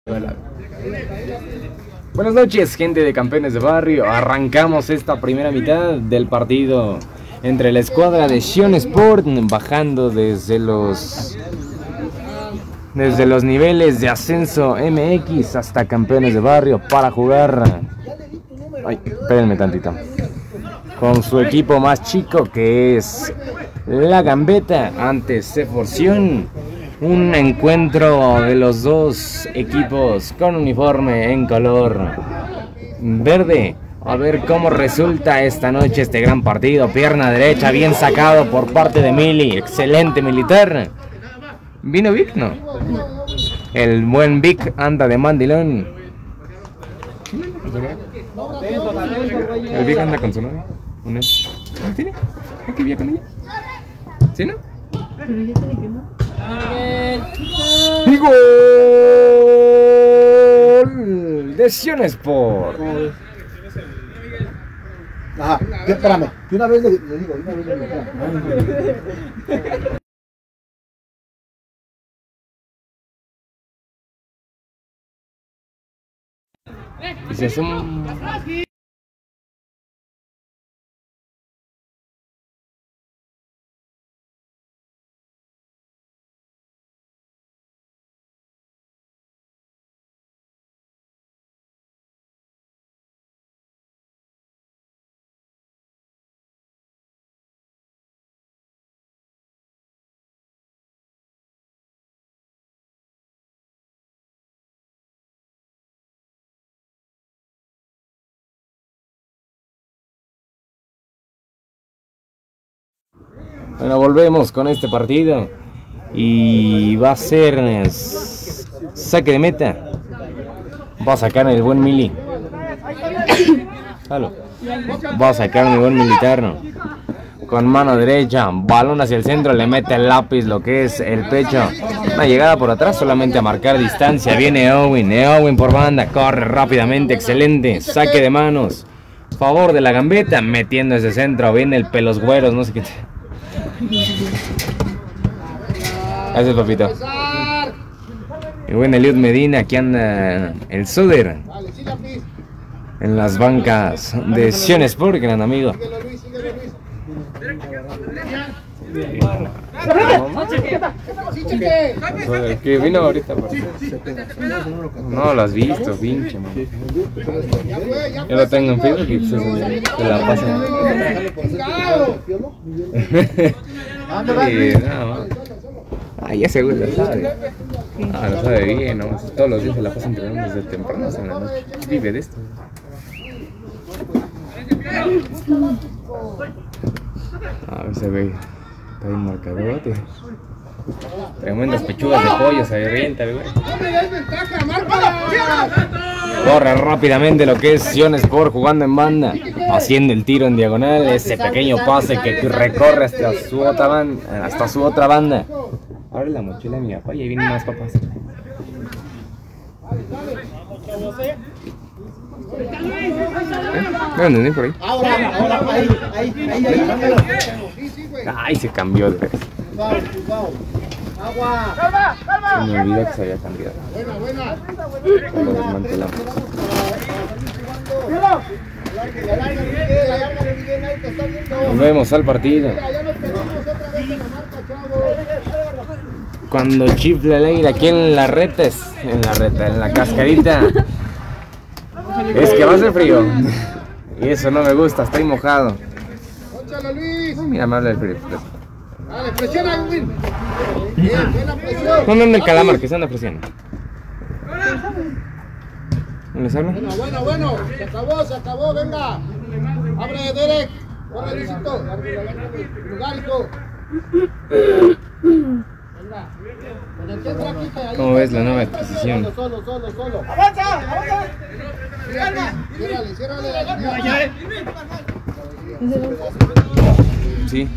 Buenas noches, gente de Campeones de Barrio. Arrancamos esta primera mitad del partido entre la escuadra de Sion Sport, bajando desde los niveles de ascenso MX hasta Campeones de Barrio para jugar. Ay, espérenme tantito. Con su equipo más chico, que es la Gambeta ante Ceforción. Un encuentro de los dos equipos con uniforme en color verde. A ver cómo resulta esta noche este gran partido. Pierna derecha, bien sacado por parte de Mili. Excelente militar. ¿Vino Vic? No. El buen Vic anda de mandilón. El Vic anda con su novia. ¿No tiene? ¿Qué vía con ella? ¿Sí, no? Pero ya tiene que no. ¡Y gol de Sion Sport! Ajá, espérame, de una vez le digo, de una vez le digo. Y se hace un... Bueno, volvemos con este partido y va a ser saque de meta. Va a sacar el buen Mili. Va a sacar el buen militar, ¿no? Con mano derecha, balón hacia el centro, le mete el lápiz, lo que es el pecho. Una llegada por atrás solamente a marcar distancia. Viene Owen por banda, corre rápidamente, excelente. Saque de manos, favor de la Gambeta, metiendo ese centro. Viene el pelos güeros, no sé qué. Gracias, papito. El buen Eliud Medina, aquí anda el Suder en las bancas de Sion Sport, gran amigo. Que vino ahorita. No lo has visto, pinche man. Yo lo tengo en Facebook y se la pasan. Ya seguro lo sabe. Lo sabe bien, ¿no? Todos los días se la pasa entrenando desde temprano hasta la noche. Vive de esto. A ver, se ve. Está bien marcadote. Tremendas pechugas de pollo, se revienta, güey. Corre rápidamente lo que es Sion Sport jugando en banda, haciendo el tiro en diagonal, ese pequeño pase que recorre hasta su otra banda. Abre la mochila de mi papá y ahí vienen más papás. No entendí por ahí. Ay, se cambió de vez. Se me olvidó que se había cambiado. Lo desmantelamos. Volvemos al partido. Cuando chifla el aire aquí en la cascarita, es que va a ser frío. Y eso no me gusta, estoy mojado. Mira, me habla el frío. Dale, presiona, Win. ¿Dónde anda el calamar que se anda presionando? ¿No les habla? Bueno, se acabó, venga. Abre, Derek. Corre, Luisito. Lugarito. Venga. ¿Cómo ves la nueva adquisición? Solo. ¡Avanza! Ciérrale. Sí.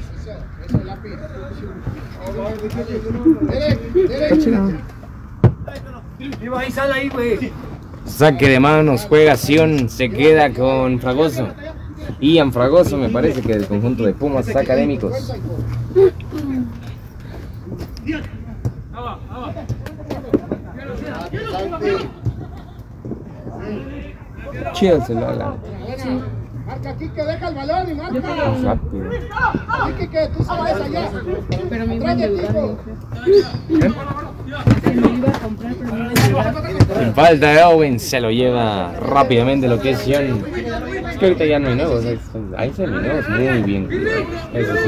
Saque de manos, juega Sion, se queda con Fragoso. Ian Fragoso, me parece que del conjunto de Pumas Académicos. Chido el celular, la Marca aquí que deja el balón y marca. más rápido. Aquí que tú sabes allá. Pero me iban a Atrás de ti, ayudar. hijo. Que me iba a comprar, pero me iban a ayudar. En falta de Owen se lo lleva rápidamente lo que es John. Es que ahorita ya no hay nuevos, hay seminuevos muy bien cuidados. Eso sí.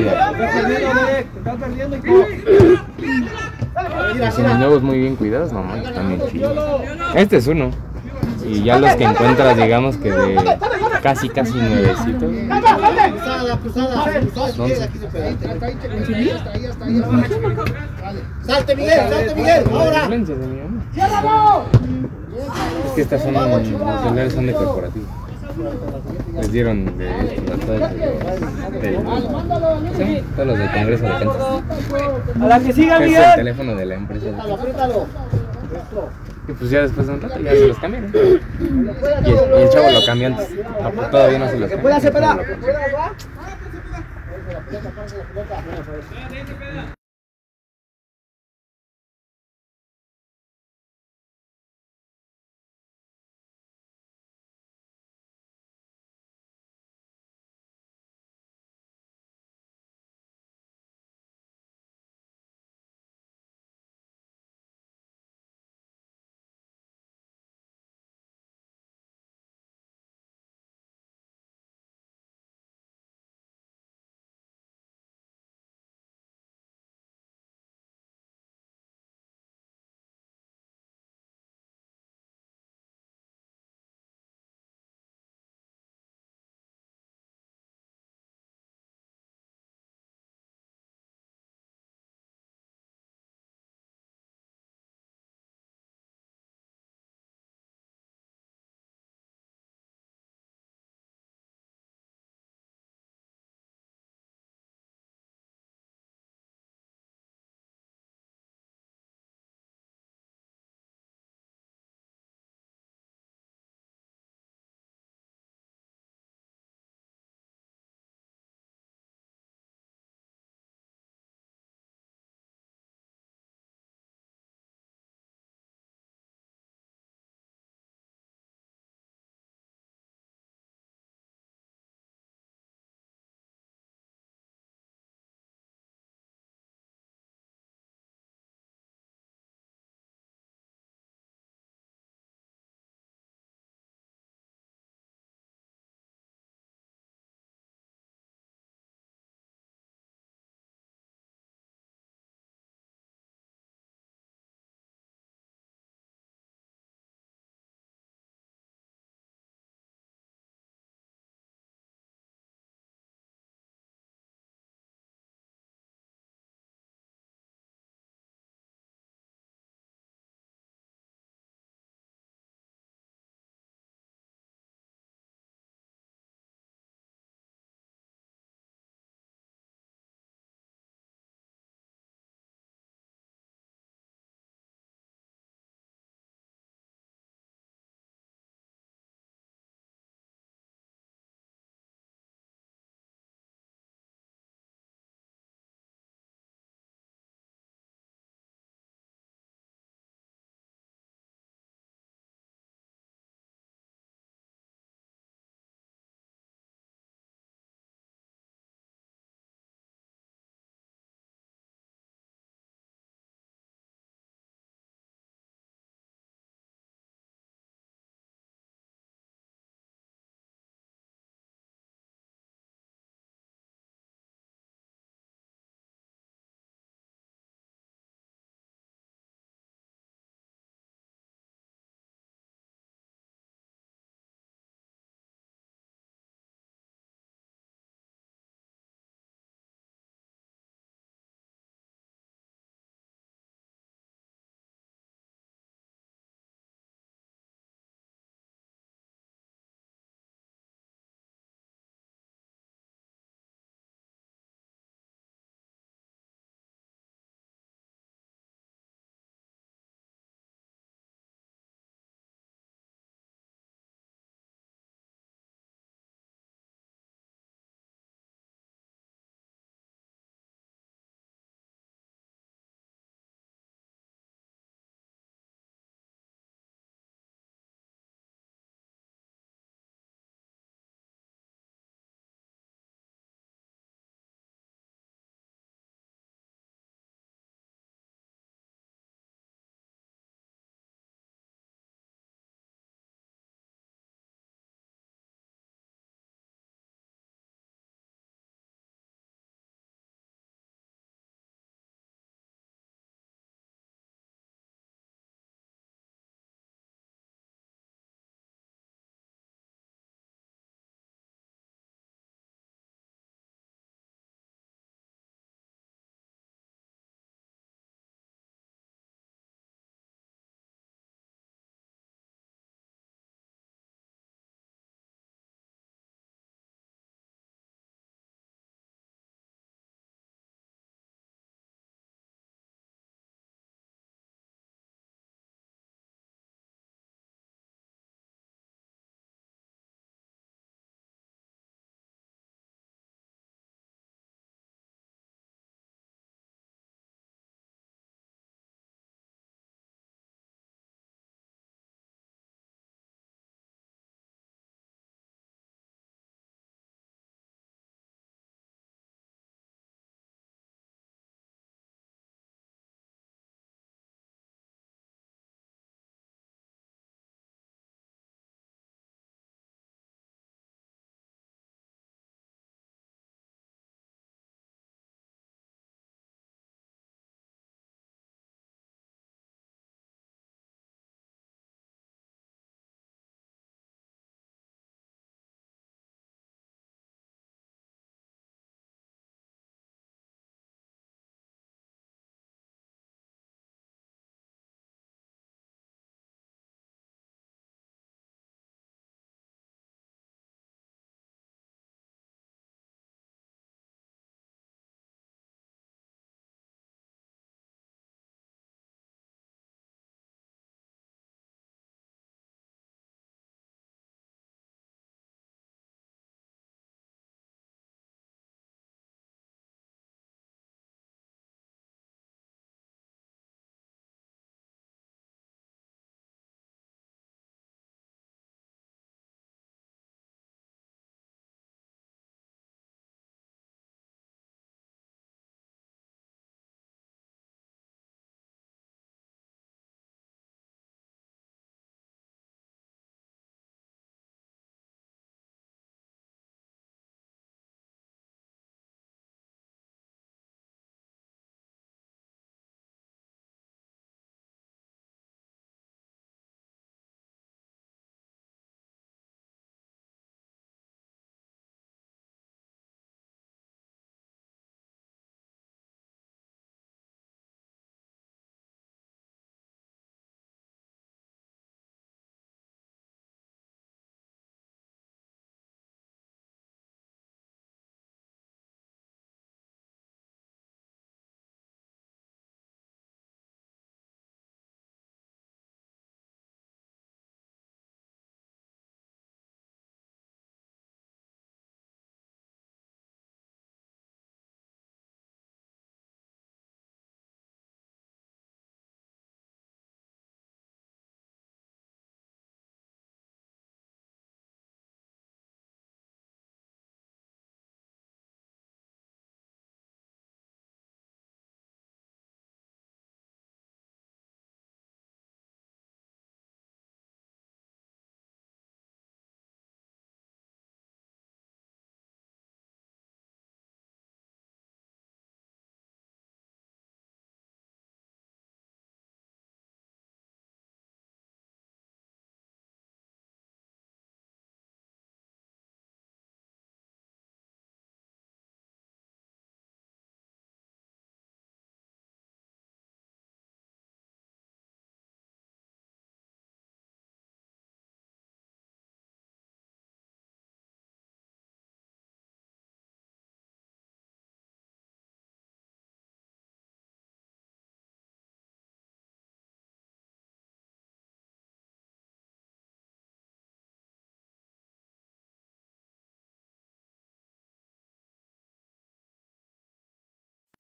Los seminuevos muy bien cuidados, mamá, también chido. Este es uno. Y ya los que encuentras, digamos que de casi nuevecitos. Salte Miguel, ahora. Influencias de mi mamá. ¡Ciérralo! Es que estas son, los celulares son de corporativo. Les dieron de todos los del Congreso de Kansas. A la que siga, Es el Miguel. teléfono de la empresa. Apriétalo. Y pues ya después de un rato ya se los cambiaron. Y el chavo lo cambió antes. Todavía no se los cambió.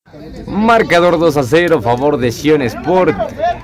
Marcador 2-0, favor de Sion Sport.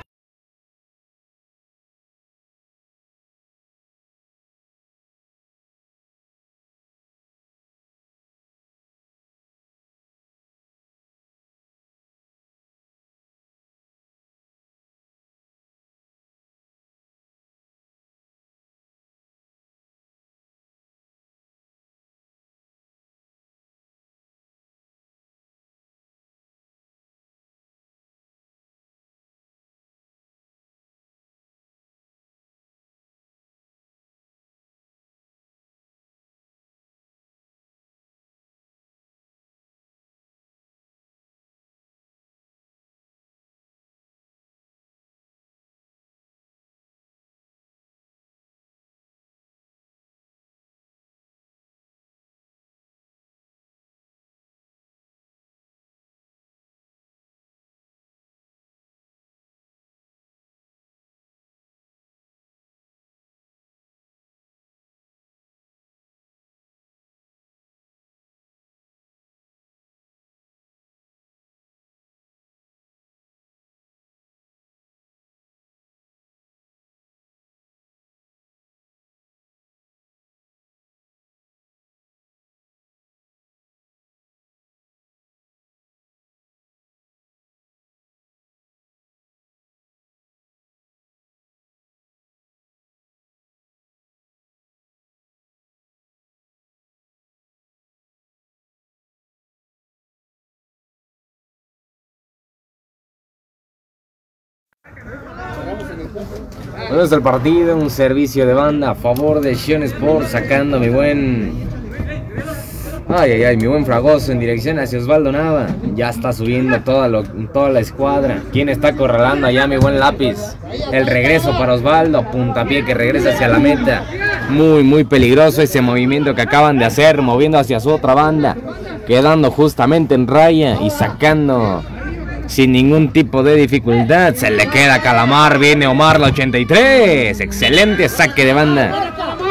Bueno, es el partido, un servicio de banda a favor de Sion Sport, sacando mi buen... mi buen Fragoso en dirección hacia Osvaldo Nava. Ya está subiendo toda la escuadra. ¿Quién está acorralando allá, mi buen Lápiz? El regreso para Osvaldo, puntapié que regresa hacia la meta. Muy peligroso ese movimiento que acaban de hacer, moviendo hacia su otra banda, quedando justamente en raya y sacando sin ningún tipo de dificultad. Se le queda a Calamar, viene Omar la 83, excelente saque de banda.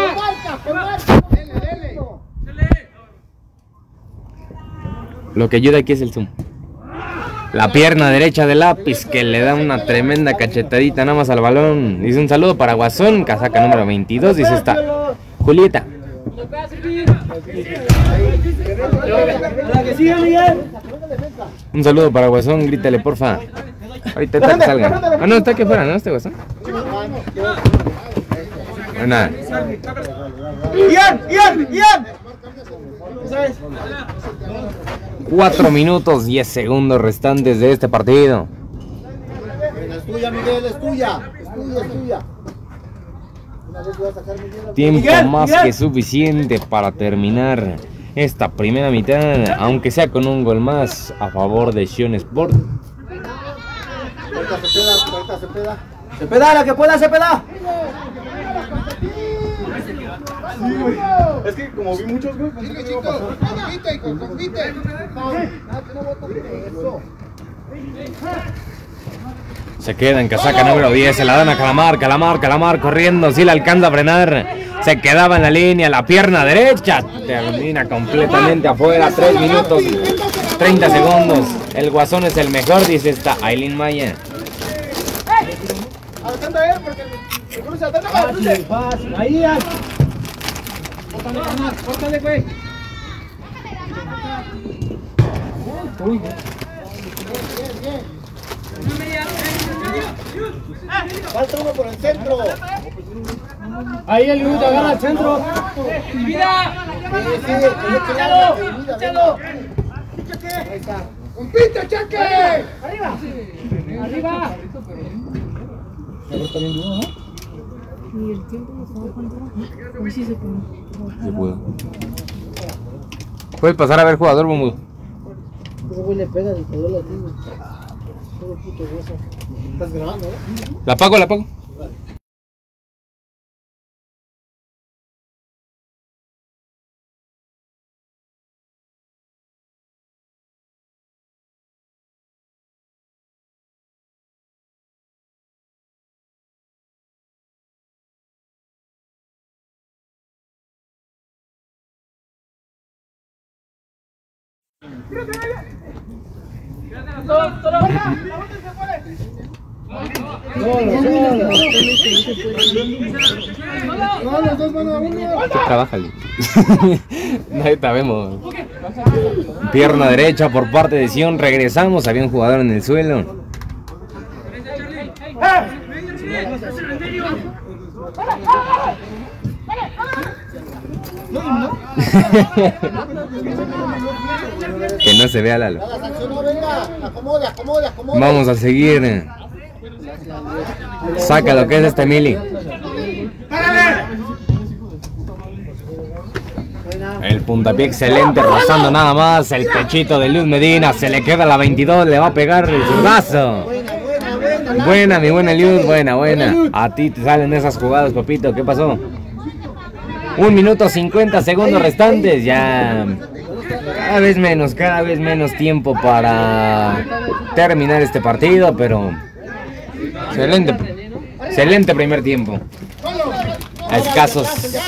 Lo que ayuda aquí es el zoom. La pierna derecha de Lápiz que le da una tremenda cachetadita nada más al balón. Dice un saludo para Guasón, casaca número 22, dice esta Julieta. Un saludo para Guasón, grítale porfa. Ahorita está que salga. Ah, no, está aquí afuera, ¿no? Este Guasón. No, nada. ¡Ian! 4 minutos 10 segundos restantes de este partido. Es tuya, Miguel, es tuya. Es tuya. Tiempo más que suficiente para terminar esta primera mitad, aunque sea con un gol más a favor de Sion Sport. Cepeda, la que pueda, Cepeda. Sí, güey. Es que como vi muchos, güey, pensé que no iba a pasar. Compite. Se queda en casaca número 10, se la dan a Calamar corriendo, si la alcanza a frenar. Se quedaba en la línea, la pierna derecha termina completamente afuera. 3 minutos 30 segundos. El Guasón es el mejor, dice esta Aileen Maya. Fácil, ahí. Córtale, güey. Falta uno por el centro. Ahí el Luis agarra el centro. ¡Vida! ¡Échalo! ¡Compite, Cheque! ¡Arriba! Ni el tiempo nos va a contar. Hoy sí se pone. Yo puedo. Puedes pasar a ver jugador, Bumbu. Ese güey le pega del poder latino. Todo puto hueso. ¿Estás grabando, La apago. No, los dos van a uno. ¿Qué trabaja el? Ahí vemos. Pierna derecha por parte de Sion. Regresamos. Había un jugador en el suelo. Que no se vea Lalo. Vamos a seguir. Saca lo que es este Mili. El puntapié excelente, rozando nada más. El pechito de Luz Medina. Se le queda la 22. Le va a pegar el zurdazo. Buena, mi buena Luz. Buena, buena. A ti te salen esas jugadas, papito. ¿Qué pasó? 1 minuto 50 segundos restantes. Ya cada vez menos tiempo para terminar este partido. Pero excelente primer tiempo. A escasos.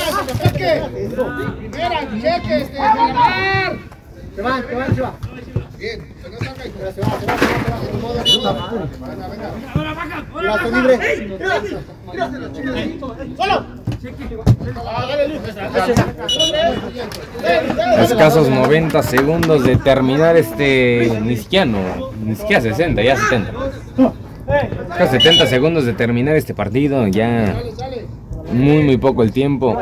Se van. Bien, se no saca y se Escasos 90 segundos de terminar ni siquiera 60, ya 70. Escasos 70 segundos de terminar este partido, ya muy poco el tiempo.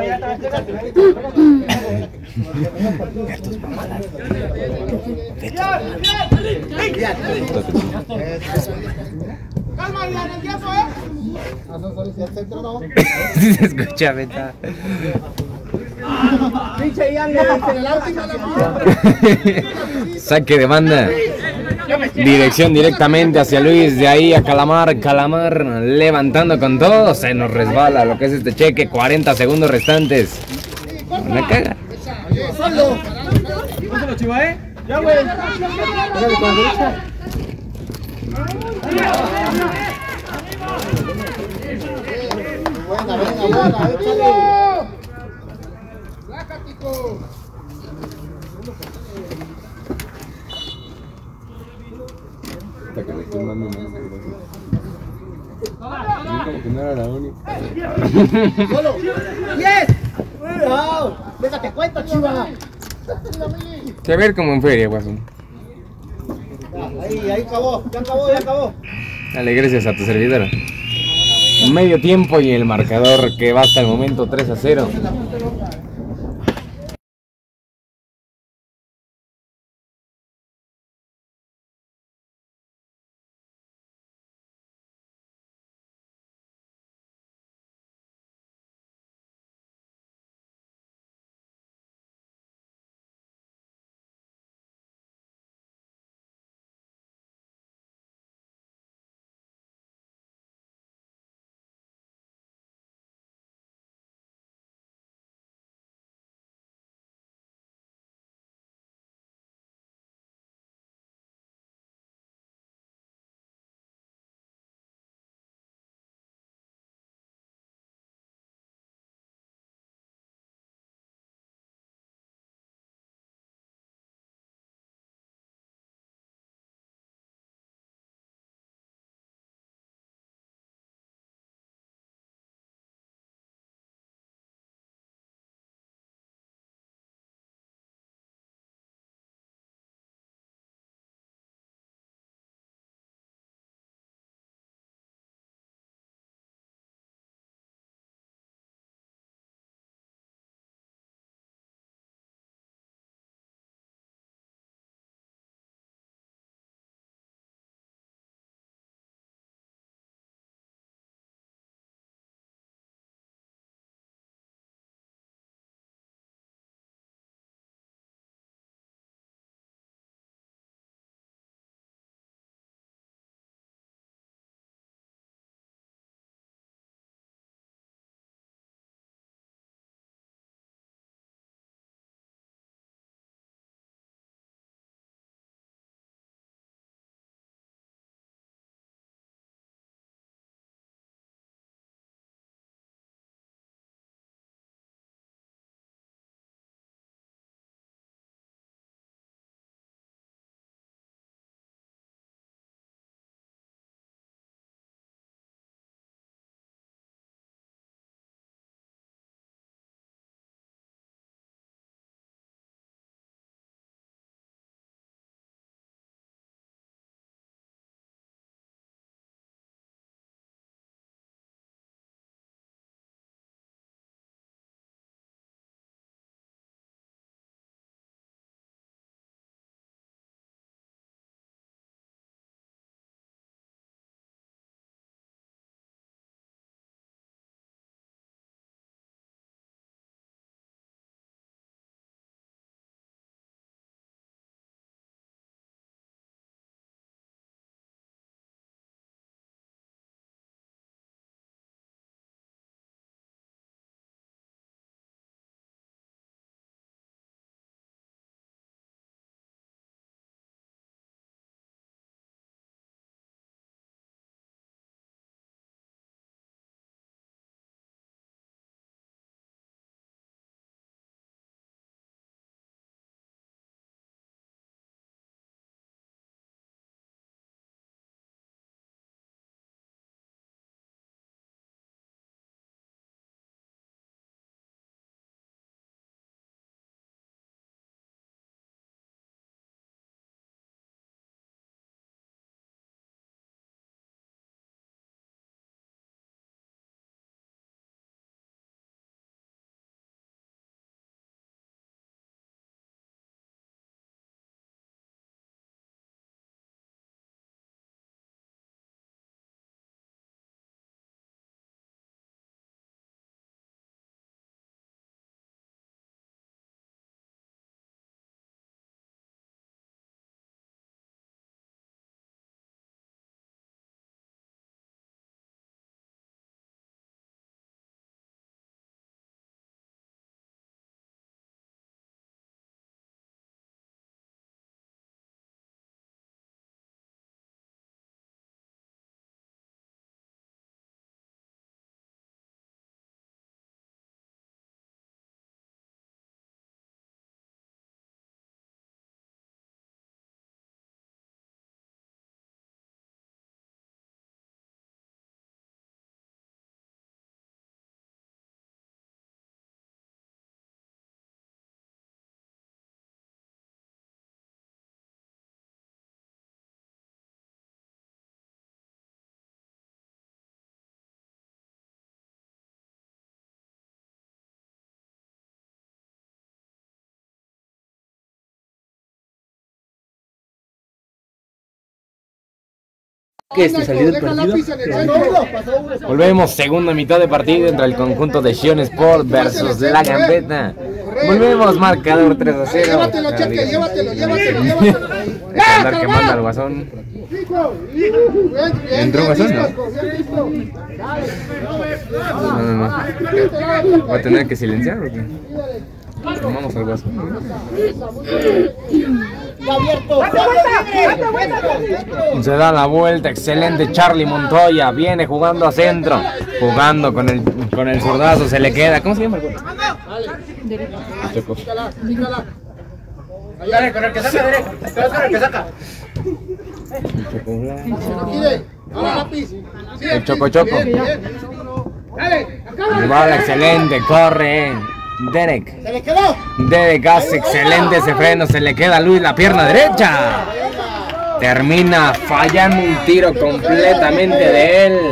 Calma, ya en el tiempo, Si se escucha, venta. Saque de banda. Dirección directamente hacia Luis, de ahí a Calamar. Calamar levantando con todo. Se nos resbala lo que es este cheque. 40 segundos restantes. Una caga. Solo. Pásalo, Chiva, Ya, güey. Pégale con la derecha. Buena, échale. Tico. Hasta que le estoy mandando como que no era la única. Solo. ¡Yes! ¡Wow! ¡Déjate cuenta, Chiva! Que ver como en feria, guaso. Ahí acabó. Ya acabó. Dale, gracias a tu servidor. Medio tiempo y el marcador que va hasta el momento 3-0. Que este salió del partido. Volvemos, segunda mitad de partido entre el conjunto de Sion Sport versus La Gambeta. Volvemos, marcador 3-0. Llévatelo, Cheque, llévatelo. Andar que manda al Guasón. ¿Entró Guasón? No. ¿Va a tener que silenciar o qué? Tomamos al Guasón. Se da la vuelta, excelente Charlie Montoya, viene jugando a centro, jugando con el zurdazo, se le queda. ¿Cómo se llama el juego? Choco. Dale, con el que saca derecho. Con el que saca. El Choco. Dale, El bala excelente, corre. Derek. se le quedó. Derek hace excelente ese freno, se le queda a Luis la pierna derecha. Termina fallando un tiro completamente de él.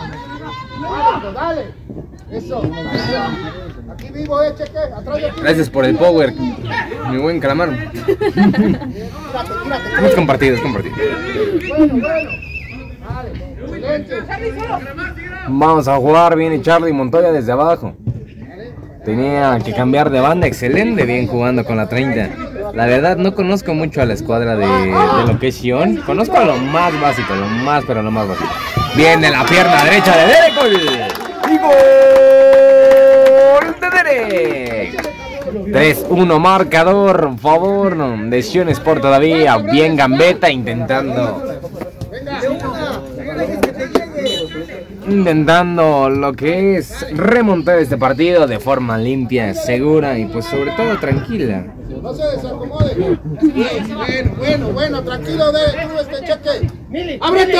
Dale. Eso. Aquí vivo, Cheque. Atrás de aquí. Gracias por el power, mi buen calamar. Es compartido. Bueno. Dale. Excelente. Vamos a jugar, viene Charlie Montoya desde abajo. Tenía que cambiar de banda, excelente, bien jugando con la 30. La verdad no conozco mucho a la escuadra de lo que es Sion. Conozco a lo más básico, lo más básico. Viene la pierna derecha de Derek. ¡Y gol de Derek! 3-1 marcador, favor de Sion Sport todavía. Bien Gambeta intentando lo que es remontar este partido de forma limpia, segura y pues sobre todo tranquila. No se desacomode. Bueno, tranquilo de Cheque. ¡Ábrete!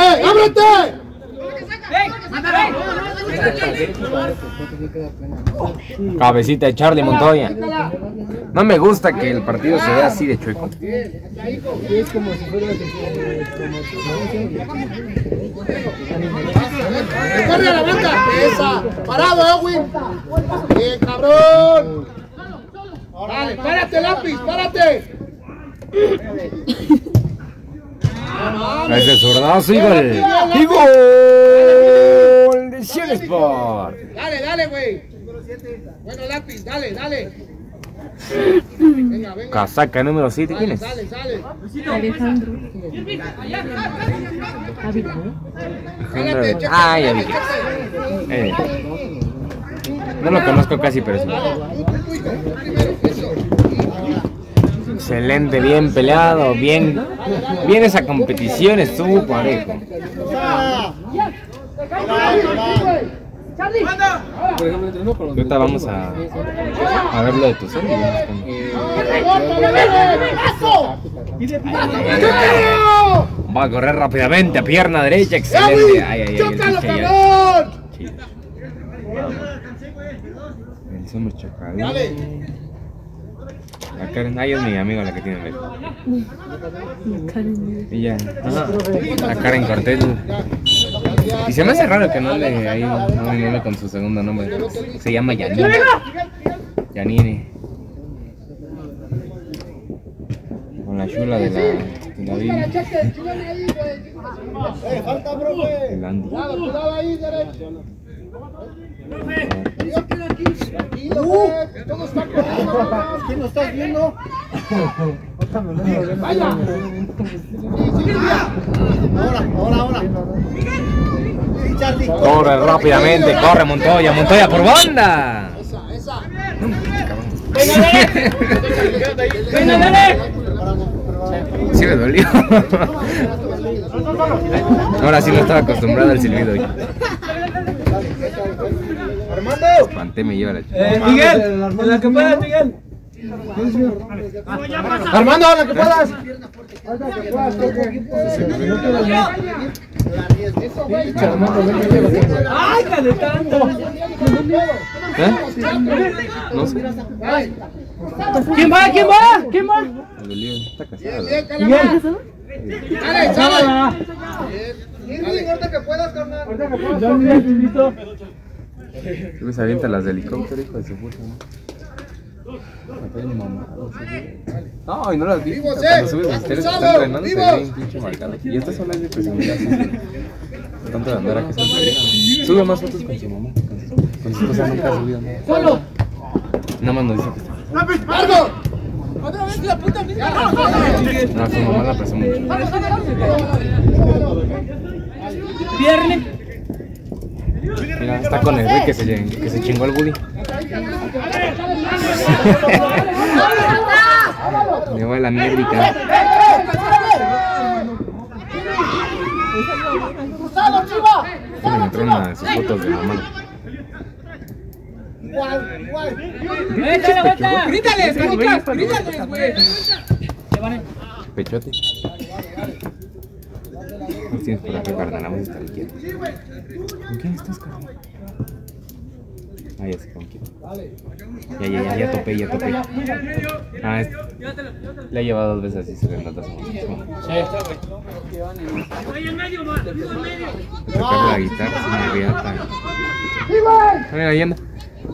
Cabecita de Charlie Montoya. No me gusta que el partido se vea así de chueco. Es como si fuera ¡Corre a la banda! ¡Esa! ¡Parado, Edwin! ¡Bien, cabrón! ¡Dale, párate, lápiz! ¡Párate! Ese zurdazo y gol. ¡Y gol de Sion Sport! Dale, güey. Bueno, lápiz, dale. Venga. Casaca número 7, ¿quién es? Sale. Alejandro. Ávila, ¿no? Ah, ya vi. No lo conozco casi, pero sí. Excelente, bien peleado, bien esa competición estuvo parejo. Ahorita vamos a ver lo de tu serie. Va a correr rápidamente a pierna derecha, excelente. Ay, ¡Chócalo, cabrón! El somos chocado. La Karen, es mi amiga la que tiene el ella, la Karen Cortés. Y se me hace raro que no le con su segundo nombre. Se llama Yanine. Con la chula de la vida. Falta, profe. El Andy. Cuidado ahí, derecho. Tranquilo, todo está correcto. ¿Quién lo estás viendo? Vaya. Ahora. Corre rápidamente, corre Montoya por banda. Esa. Sí me dolió. Ahora sí no estaba acostumbrado al silbido. Armando. Espanté, me lleva la chica. Miguel, en la que puedas, Miguel. Armando, la que puedas. ¡Ay, calentando! No sé. ¿Quién va? Me dolió. Está casado. Miguel. Dale. Ahorita que puedas, carnal. Ya, Miguel, listo. Se avienta las de helicóptero, hijo de su puta, ¿no? No, y no las vi. ¡Vivo, Cuando subes las historias que están ¡Cruzado! entrenando se ve bien pinche marcado. Y esta sola es de personalidad. Tanto de andar acá se entrena. Sube más fotos con su mamá. Con su esposa nunca ha subido nada. ¡Solo! Nada más nos dice que está. ¡Margo! Otra vez la puta misma. No, su mamá la aprecia mucho. Viernes. Mira, está con el güey que se chingó el Woody. Me va la médica. ¡Cruzado, Chiva! Me entraron sus fotos de mamá. Échale vuelta. Grítales, canicas, grítales, güey. Pechote. No tienes por acá, carnal, vamos a estar quietos. ¿Con quién estás, carnal? Ah, ya sé con quién. Ya topé. Ah, le ha llevado 2 veces así, se le nota su música. Tocar la guitarra, se me riata. Mira, ahí anda.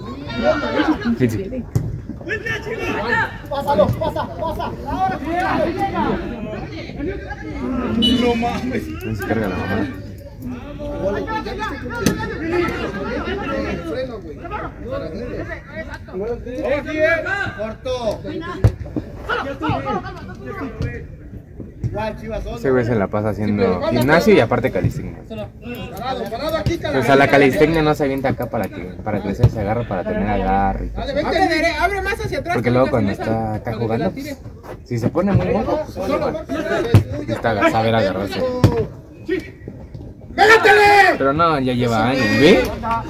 Sí. Pásalo, pasa. No mames. No se carga la mamá. Corto. Ese güey se la pasa haciendo gimnasio y aparte calistenia. Parado aquí, O sea, la calistenia no se avienta acá para crecer, se agarra para tener agarre. y todo. Dale, vente. Abre más hacia atrás. Porque luego cuando está acá jugando, pues, si se pone muy mojo, pues necesita saber agarrarse. ¡Pégatele! Pero no, ya lleva años, ¿ve?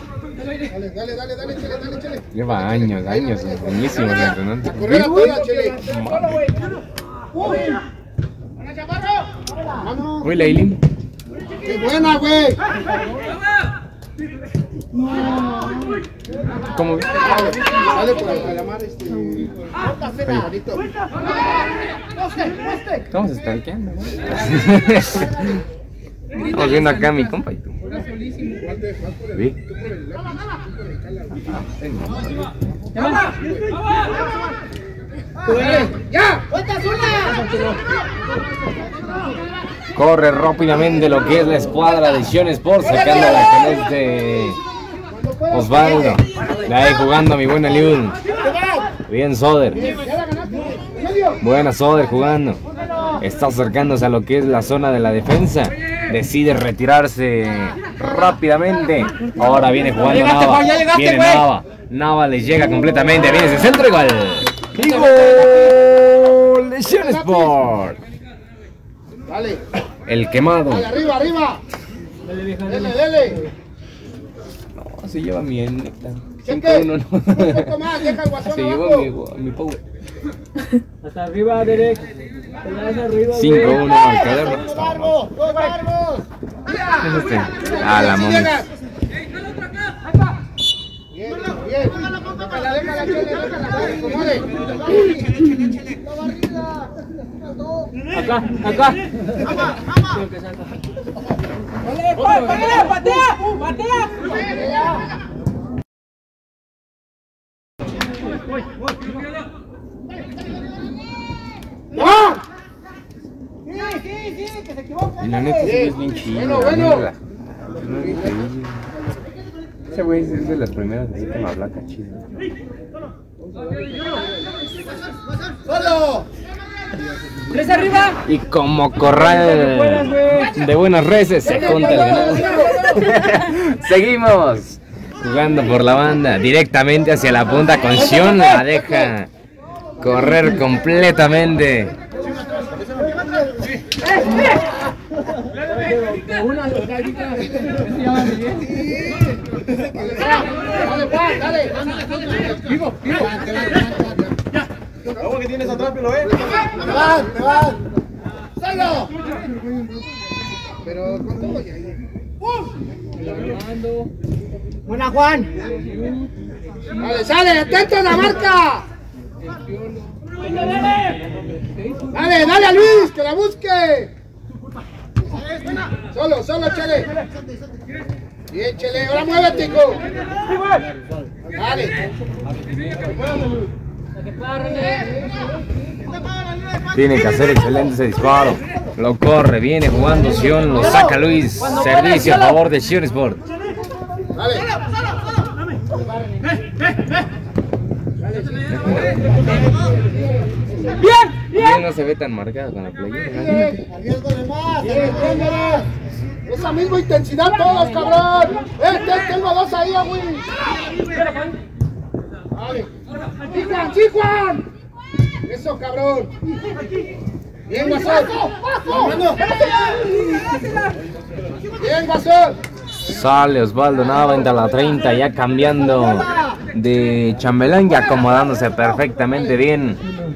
Dale, chele. Lleva años, buenísimo el entrenante. Correr a toda, chele. Uy, Leilin. ¡Qué buena, güey! ¿Cómo? Dale por la mar, Vamos a estar quedando, ¿no? Estamos viendo acá a mi compa y tú. ¿Vi? ¡Ya! Corre rápidamente lo que es la escuadra de Sion Sports, sacando la canasta de Osvaldo. La ahí jugando a mi buena Liud. Bien Soder. Buena Soder jugando. Está acercándose a lo que es la zona de la defensa. Decide retirarse rápidamente. Ahora viene jugando Nava. Viene Nava. Nava le llega completamente. Viene ese centro igual. Y gol de Sion Sport. Dale. El quemado. Dale, arriba. Dele. No, se lleva mi néctar. Cheque. 5-1, Un no. poco más, deja el guasón Se lleva abajo. mi power. Hasta arriba, Derek. Te das arriba, 5-1 marcador. Dos largos. ¿Qué es este? Ah, la momia. Bien. Déjala, chele, acomode. Acá. ¡Patea! ¡Va! Y la neta, ese güey es bien chido. Bueno. No es increíble. Ese güey es de las primeras así con la placa chida. ¡Solo! ¡Tres arriba! Y como corral de buenas reses se junta el ganado. Seguimos jugando por la banda directamente hacia la punta con Sion. La deja correr completamente. Dale. Vivo. ¿Cómo que tienes atrás, lo ves? Te vas. ¡Solo! Pero con todo ya. Buena, Juan. Dale, sale, atento a la marca. Dale a Luis, que la busque. Solo, Chele. Bien, Chele, ahora muévete, hijo. Dale. Tiene que hacer excelente ese disparo. Lo corre, viene jugando Sion, lo saca Luis. Servicio a favor de Sion Sport. Bien, no se ve tan marcado con la playera. Arriesgale más. Esa misma intensidad todos, cabrón. Tengo dos ahí, güey. Vale. ¡Sí, Juan! Eso, cabrón. Bien, Guasón. Bien, Guasón. Sale Osvaldo Nava, entra a la 30, ya cambiando de chambelán y acomodándose perfectamente bien.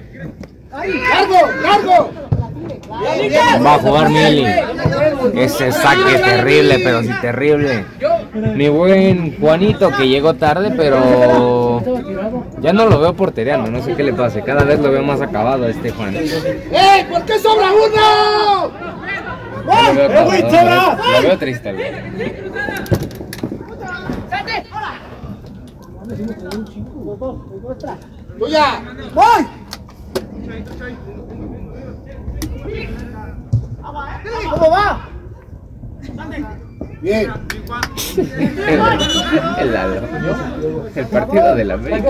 ¡Largo! Va a jugar Mili. Ese saque terrible, pero sí terrible. Mi buen Juanito que llegó tarde, pero ya no lo veo portereando, no sé qué le pase. Cada vez lo veo más acabado a este Juan. ¡Ey! ¿Por qué sobra uno? Lo veo triste, güey. ¡Tuya! ¡Voy! ¿Cómo va? Bien. El partido de la América.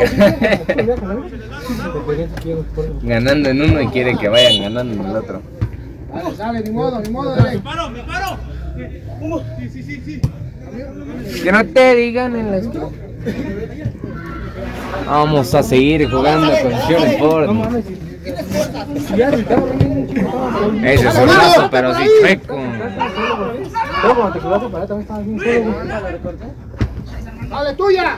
Ganando en uno y quiere que vayan ganando en el otro. Dale, ni modo, dale. Me paro. Sí. Que no te digan en la esquina. Vamos a seguir jugando con Sion Sport. Ese es un lazo, pero sí freco. Dale, tuya.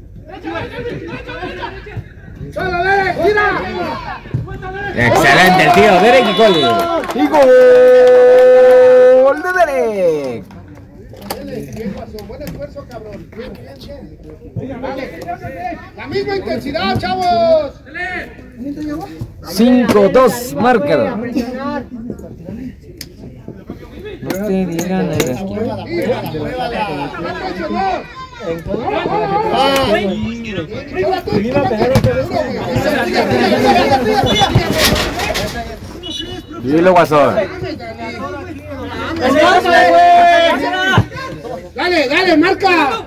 ¡Solo, Derek! ¡Tira! Excelente el tiro, Derek y gol. Y gol de Derek. Buen esfuerzo, cabrón. Bien. Dale. La misma intensidad, chavos. 5-2 marcador. No te digan en la esquina. Dilo, Guasón. Dale, marca.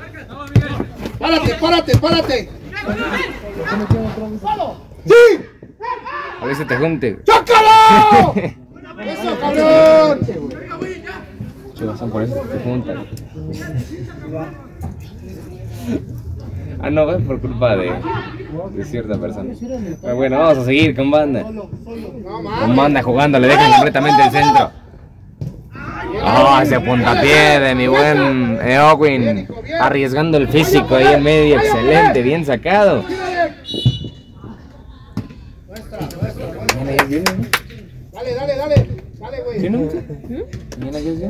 Párate. ¡Sí! A ver si te junte. ¡Chócalo! ¡Eso, cabrón! Chivas, por eso te juntan. Ah, no, es por culpa de cierta persona. Pero bueno, vamos a seguir con banda. Con banda jugando, le dejan completamente el centro. Oh, ese puntapié de mi buen Eowyn, arriesgando el físico ahí en medio, excelente, bien sacado. Dale, güey. ¿Sí, no? Mira, yo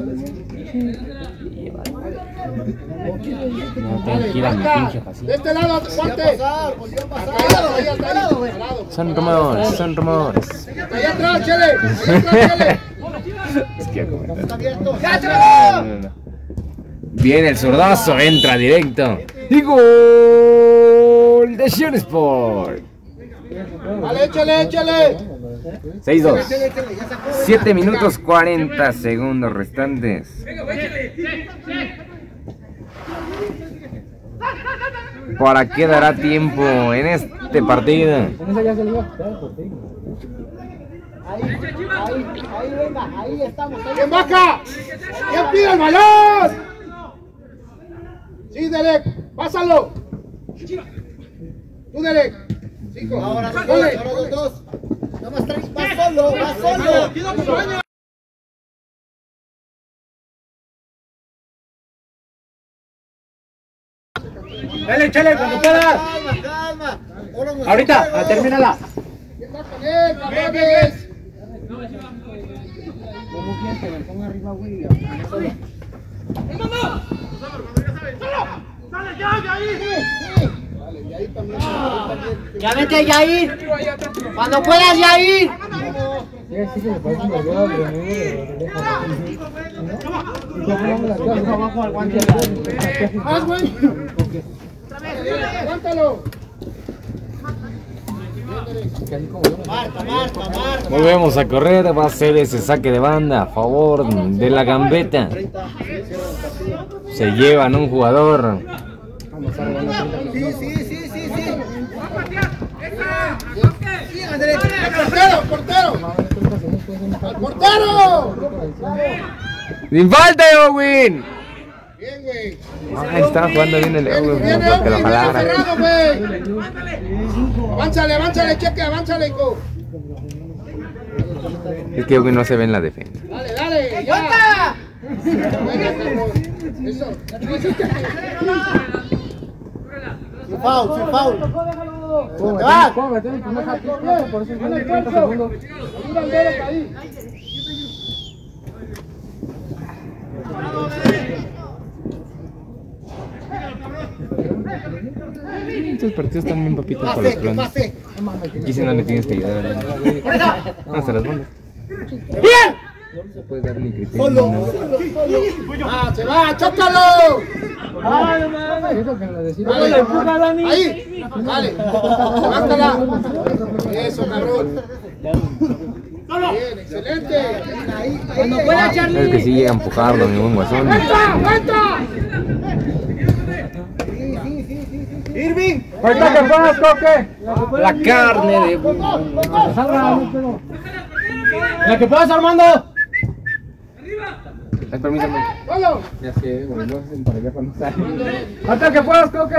no tengo que ir a mi pinche así. De este lado, fuerte. Son rumores. Allá atrás, Chele. Es que ya comenté. Viene el zurdazo, entra directo. Y gol de Sion Sport. Vale, échale. 6-2. 7 minutos 40 segundos restantes. ¿Para qué dará tiempo en este partido? Ahí estamos. ¿Quién baja? ¿Quién pide el balón? Sí, Derek, pásalo. Tú, Derek. 5. Ahora dos. Nada más 3. Va solo. Dale, chale, cuando puedas. Calma. Ahorita, termínala. ¿Quién va con él, cabrones? ¿Cómo quieres que me ponga arriba, güey? Ya vete, Yair. Cuando puedas, Yair. ¡Haz, güey! ¡Aguántalo! Volvemos a correr, va a ser ese saque de banda a favor de la Gambeta. Se llevan un jugador. ¡Portero! ¡Al portero! ¡Sin falta, Owen! Bien, güey. Ay, estaba jugando bien el Owen, Viene que lo Owen, jalara. cerrado, güey. Avánchale, cheque, avánchale, hijo. Es que Owen no se ve en la defensa. Dale, ya. Eso. Sin foul. ¡Te vas! Estos partidos están bien papitos para los planes. Aquí si no le tienes que ayudar. No, se las mandas. ¡Bien! No se puede dar ni criterio. ¡Ah, se va! ¡Chócalo! Ahí. Dale. Levántala. Eso, cabrón. Bien, excelente. Cuando pueda, Charlie. Es que sí llega a empujarlo, ningún guasón. ¡Aguanta! Irving. ¡Ahorita que puedas, Coque! La carne de... La que puedas, Armando. Permítame. ¡Solo! Ya sé, güey, no hacen para allá cuando sale. Hasta que puedas, Coque.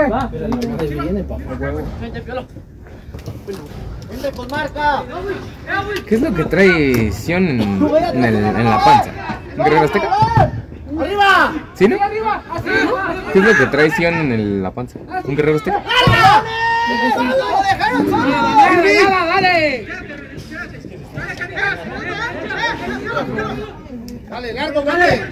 Vente con marca. ¿Qué es lo que trae Sion en la panza? ¿Un guerrero azteca? ¡Arriba! ¿Sí, no? ¿Qué es lo que trae Sion en la panza? ¿Un guerrero azteca? ¡Dale! Dale, largo, dale.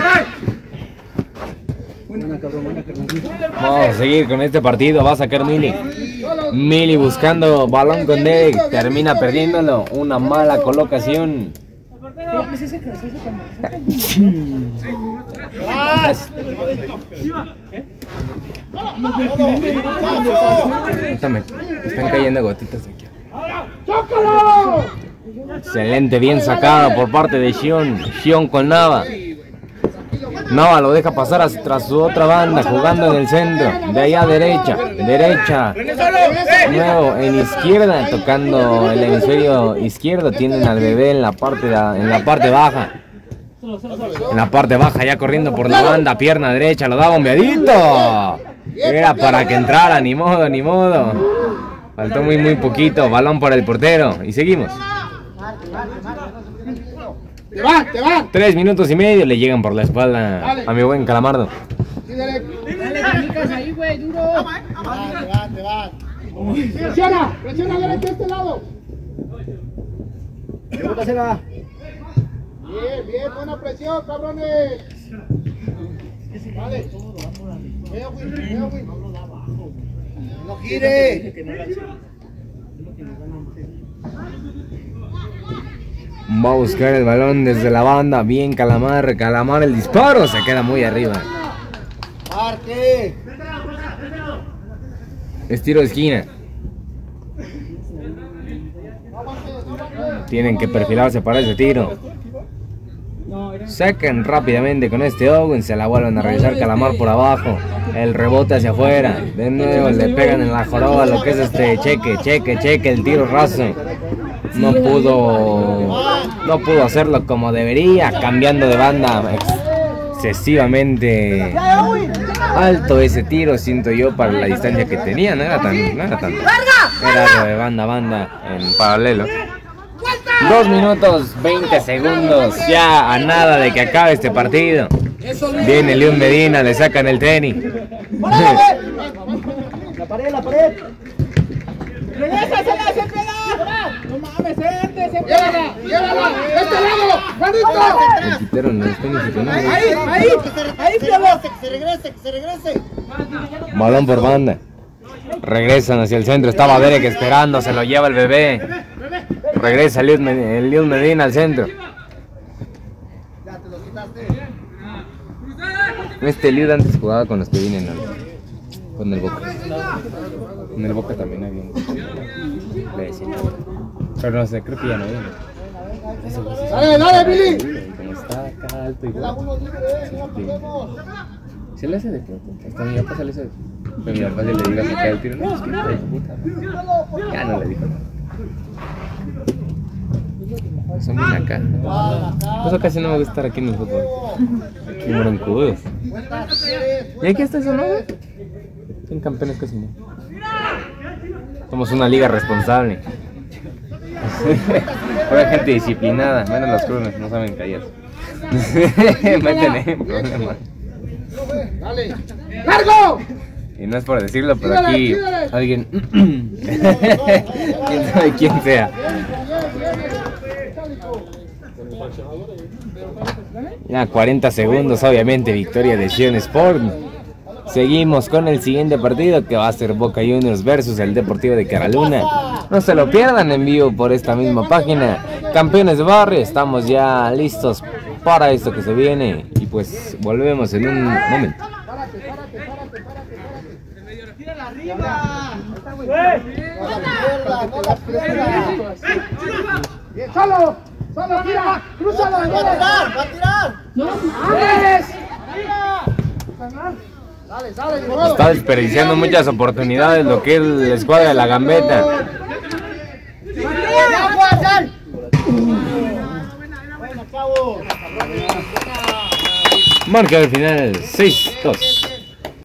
Vamos a seguir con este partido, va a sacar Mili. Mili buscando balón con Derek, termina perdiéndolo, una mala colocación. Están cayendo gotitas aquí. Excelente, bien sacada por parte de Sion con Nava. Nava lo deja pasar tras su otra banda, jugando en el centro, de allá a derecha, nuevo en izquierda, tocando el hemisferio izquierdo, tienen al bebé en la parte baja. En la parte baja, ya corriendo por la banda, pierna derecha, lo da bombeadito. Era para que entrara, ni modo. Faltó muy poquito, balón para el portero, y seguimos. Te va. 3 minutos y medio le llegan por la espalda a mi buen Calamardo. Dale canicas ahí, güey, duro. Te va. Presiona derecha a este lado. Bien, buena presión, cabrones. Vale. Veo, Will. No gire. Va a buscar el balón desde la banda, bien Calamar el disparo, se queda muy arriba. Arte. Es tiro de esquina. Tienen que perfilarse para ese tiro. Sacan rápidamente con este Owen, se la vuelven a regresar Calamar por abajo. El rebote hacia afuera. De nuevo le pegan en la joroba lo que es este cheque, el tiro raso. No pudo hacerlo como debería, cambiando de banda excesivamente alto ese tiro, siento yo, para la distancia que tenía, no era tanto. Era algo de banda a banda en paralelo. 2 minutos 20 segundos, ya a nada de que acabe este partido. Viene León Medina, le sacan el tenis. La pared. ¡Regrésasela, se pega! ¡No mames, ¡Llévala! ¡Este lado! ¡Juanito! Le quitaron los tenis y con ¡Ahí, Piolo! Que se regrese. balón por banda. Regresan hacia el centro, estaba Derek esperando, se lo lleva el bebé. Regresa el León Medina al centro. Este Liud antes jugaba con los que vienen con el Boca. En el Boca también había un... Le decía. Pero no sé, creo que ya no viene. Dale, dale, Billy. Como está acá alto y Queda uno libre, no podemos. ¿Se le hace de pronto? Hasta mi papá se le hace. Pero mi papá se le diga a sacar el tiro. No, es que hijo de puta. Ya no le dijo nada. Son bien acá. Por eso casi no me gusta estar aquí en el fútbol. Aquí moroncudos. ¿Y aquí está eso, no? Son campeones casi no. Somos una liga responsable. Pura gente disciplinada, menos los crunes, no saben callar. Meten en problemas. Dale. ¡Largo! Y no es por decirlo, pero aquí alguien. Quién sabe quién sea. Ya 40 segundos, obviamente, victoria de Sion Sport. Seguimos con el siguiente partido que va a ser Boca Juniors versus el Deportivo de Caraluna. No se lo pierdan en vivo por esta misma página. Campeones de barrio, estamos ya listos para esto que se viene. Y pues volvemos en un momento. ¡Solo! ¡Solo, tira! ¡Crúzalo! Va a tirar, va a tirar. ¡Dale, sale! Está desperdiciando muchas oportunidades lo que es la escuadra de la Gambeta. Bueno, chavo. Marca al final 6-2.